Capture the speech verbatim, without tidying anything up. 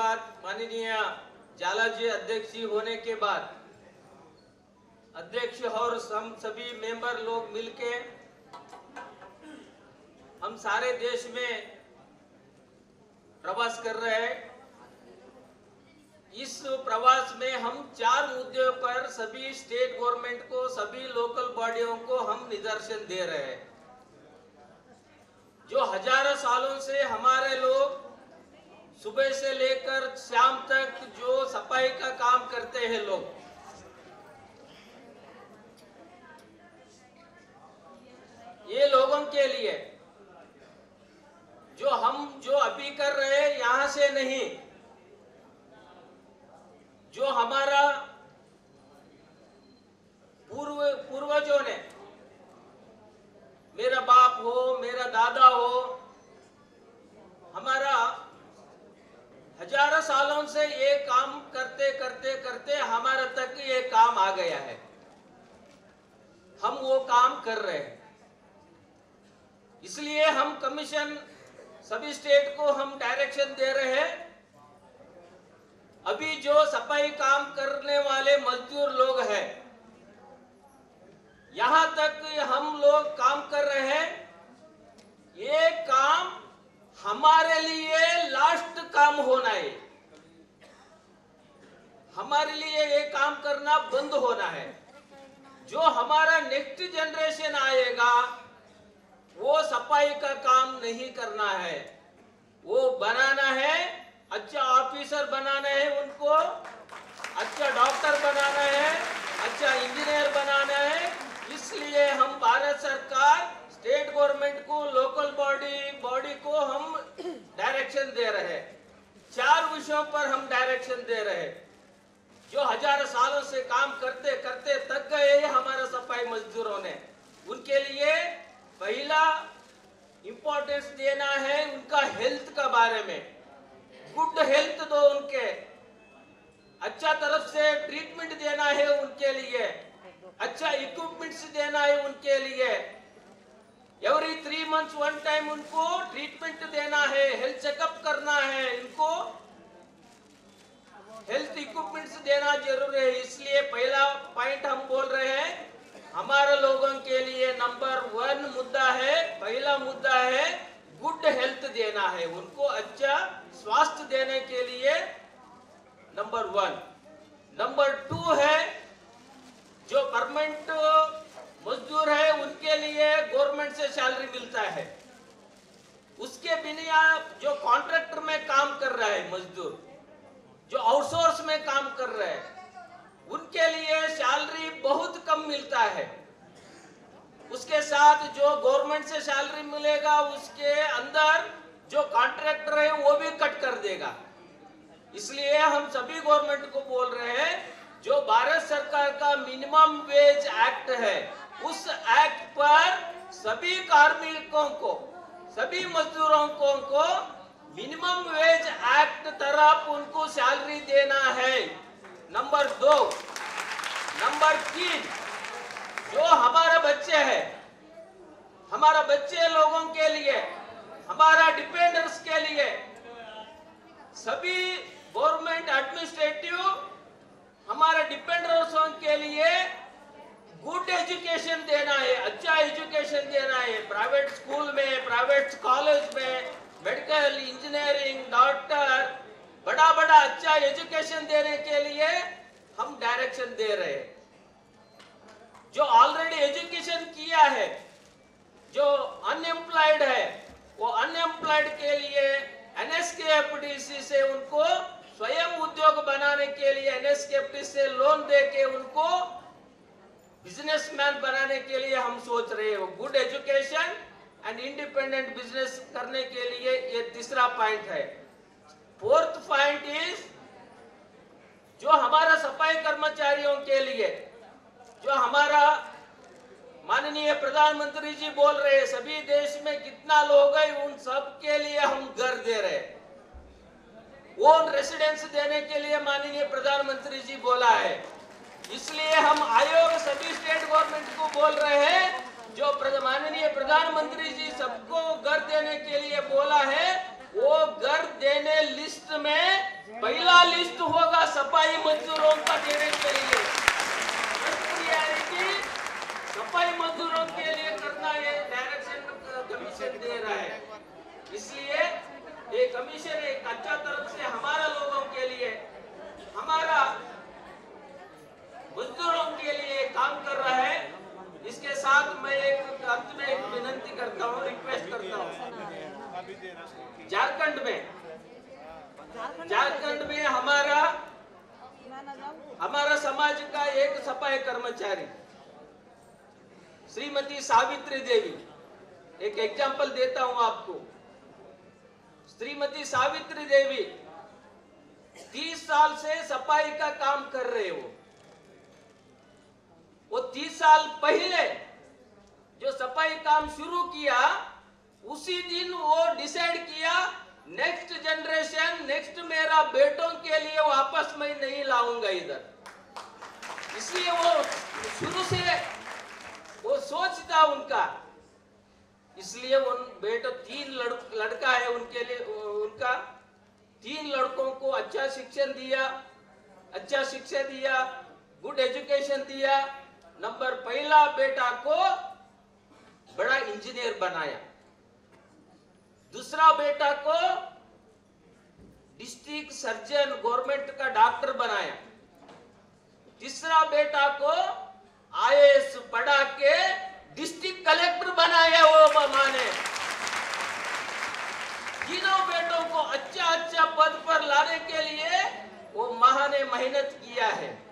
बाद, माननीय जाला जी अध्यक्ष जी होने के बाद अध्यक्ष और हम सभी मेंबर लोग मिलके हम सारे देश में प्रवास कर रहे हैं। इस प्रवास में हम चार मुद्दों पर सभी स्टेट गवर्नमेंट को, सभी लोकल बॉडियों को हम निदर्शन दे रहे हैं। जो हजारों सालों से हमारे लोग सुबह से लेकर शाम तक जो सफाई का काम करते हैं लोग, ये लोगों के लिए जो हम जो अभी कर रहे हैं यहां से नहीं, जो हमारा पूर्व पूर्वजों ने, मेरा बाप हो, मेरा दादा हो, हमारा हजारों सालों से ये काम करते करते करते हमारे तक ये काम आ गया है। हम वो काम कर रहे हैं। इसलिए हम कमीशन सभी स्टेट को हम डायरेक्शन दे रहे हैं। अभी जो सफाई काम करने वाले मजदूर लोग हैं, यहां तक हम लोग काम कर रहे हैं, ये काम हमारे लिए लास्ट काम होना है। हमारे लिए ये काम करना बंद होना है। जो हमारा नेक्स्ट जनरेशन आएगा वो सफाई का काम नहीं करना है, वो बनाना है, अच्छा ऑफिसर बनाना है, उनको अच्छा डॉक्टर बनाना है, अच्छा इंजीनियर बनाना है। इसलिए हम भारत सरकार स्टेट गवर्नमेंट को, लोकल बॉडी बॉडी को हम डायरेक्शन दे रहे हैं। चार विषयों पर हम डायरेक्शन दे रहे हैं। जो हजारों सालों से काम करते करते थक गए हमारे सफाई मजदूरों ने, उनके लिए पहला इंपॉर्टेंस देना है उनका हेल्थ का बारे में। गुड हेल्थ दो उनके, अच्छा तरफ से ट्रीटमेंट देना है उनके लिए, अच्छा इक्विपमेंट्स देना है उनके लिए। Every three months one time उनको ट्रीटमेंट देना है, हेल्थ चेकअप करना है, इनको हेल्थ इक्विपमेंट्स देना जरूरी है। इसलिए पहला पॉइंट हम बोल रहे हैं, हमारे लोगों के लिए नंबर वन मुद्दा है, पहला मुद्दा है गुड हेल्थ देना है उनको, अच्छा स्वास्थ्य देने के लिए नंबर वन। नंबर टू है जो परमानेंट मजदूर है उनके लिए गवर्नमेंट से सैलरी मिलता है। उसके बिना जो कॉन्ट्रैक्टर में काम कर रहा है मजदूर, जो आउटसोर्स में काम कर रहे हैं, उनके लिए सैलरी बहुत कम मिलता है। उसके साथ जो गवर्नमेंट से सैलरी मिलेगा उसके अंदर जो कॉन्ट्रैक्टर है वो भी कट कर देगा। इसलिए हम सभी गवर्नमेंट को बोल रहे हैं, जो भारत सरकार का मिनिमम वेज एक्ट है, उस एक्ट पर सभी कार्मिकों को, सभी मजदूरों को, को मिनिमम वेज एक्ट तरफ उनको सैलरी देना है। नंबर दो। नंबर तीन, जो हमारे बच्चे हैं, हमारा बच्चे लोगों के लिए, हमारा डिपेंडेंट्स के लिए, सभी गवर्नमेंट एडमिनिस्ट्रेटिव हमारे डिपेंडेंट्सों के लिए गुड एजुकेशन देना है, अच्छा एजुकेशन देना है। प्राइवेट स्कूल में, प्राइवेट कॉलेज में मेडिकल, इंजीनियरिंग, डॉक्टर, बड़ा बड़ा अच्छा एजुकेशन देने के लिए हम डायरेक्शन दे रहे हैं। जो ऑलरेडी एजुकेशन किया है, जो अनएम्प्लॉयड है, वो अनएम्प्लॉयड के लिए एनएसकेएफडीसी से उनको स्वयं उद्योग बनाने के लिए एनएसकेएफडीसी से लोन देके उनको बिजनेसमैन बनाने के लिए हम सोच रहे हैं। Good education and independent business करने के लिए ये तीसरा पॉइंट है। फोर्थ पॉइंट इज जो हमारा सफाई कर्मचारियों के लिए, जो हमारा माननीय प्रधानमंत्री जी बोल रहे हैं, सभी देश में कितना लोग हैं उन सब के लिए हम घर दे रहे हैं, ओन रेसिडेंस देने के लिए माननीय प्रधानमंत्री जी बोला है। इसलिए हम आयोग सभी स्टेट गवर्नमेंट को बोल रहे हैं, जो माननीय प्रधानमंत्री जी सबको घर देने के लिए बोला है, वो घर देने लिस्ट में पहला लिस्ट होगा सफाई मजदूरों का देने के लिए। प्रियोरिटी सफाई मजदूरों के लिए करना ये डायरेक्शन कमीशन दे रहा है। इसलिए ये कमीशन एक अच्छा तरफ से हमारा लोगों के लिए, हमारा मजदूरों के लिए काम कर रहा है। इसके साथ मैं एक अंत में एक विनती करता हूँ, रिक्वेस्ट करता हूँ। झारखंड में झारखंड में हमारा हमारा समाज का एक सफाई कर्मचारी श्रीमती सावित्री देवी, एक एग्जाम्पल देता हूं आपको। श्रीमती सावित्री देवी तीस साल से सफाई का काम कर रहे हो। वो तीस साल पहले जो सफाई काम शुरू किया, उसी दिन वो डिसाइड किया नेक्स्ट जनरेशन, नेक्स्ट मेरा बेटों के लिए वापस मैं नहीं लाऊंगा इधर। इसलिए वो शुरू से वो सोच था उनका। इसलिए उन बेटो तीन लड़, लड़का है उनके लिए, उनका तीन लड़कों को अच्छा शिक्षण दिया, अच्छा शिक्षा दिया, गुड एजुकेशन दिया। नंबर पहला बेटा को बड़ा इंजीनियर बनाया, दूसरा बेटा को डिस्ट्रिक्ट सर्जन गवर्नमेंट का डॉक्टर बनाया, तीसरा बेटा को आईएएस पढ़ा के डिस्ट्रिक्ट कलेक्टर बनाया वो मां ने। तीनों बेटों को अच्छा अच्छा पद पर लाने के लिए वो मां ने मेहनत किया है।